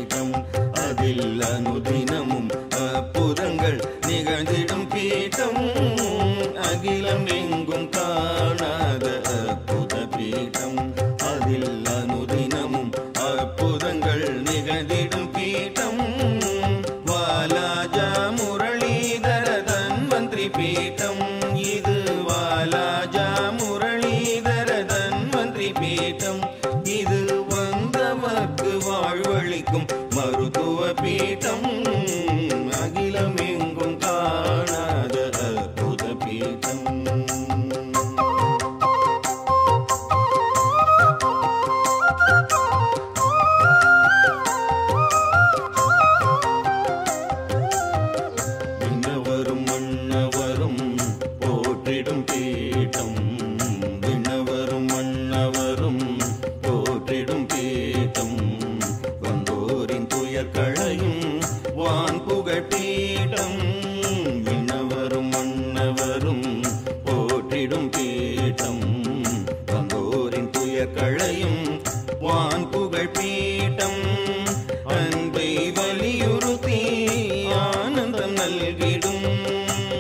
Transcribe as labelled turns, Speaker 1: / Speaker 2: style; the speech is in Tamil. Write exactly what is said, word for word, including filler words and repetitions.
Speaker 1: பீடம் அதில் அனுதினமும் அற்புதங்கள் நிகழ்ந்திடும் பீடம் அகிலம் எங்கும் காணாத அற்புத பீடம் அதில் அனுதினமும் அற்புதங்கள் நிகழ்ந்திடும் பீடம் வாலாஜா முரளிதர தன்வந்திரி பீடம் இது வாலாஜா முரளிதர தன்வந்திரி பீடம் இது வந்தவர்க்கு வாழ்வளிக்கும் மருத்துவ பீடம் அகிலம் எங்கும் காணாத அற்புத பீடம் விண்ணவரும் மன்னவரும் போற்றிடும் பீடம் விண்ணவரும் மன்னவரும் போற்றிடும் பீடம் வந்தோரின் துயர்களையும் வான் புகழ் பீடம் விண்ணவரும் மன்னவரும் போற்றிடும் பீடம்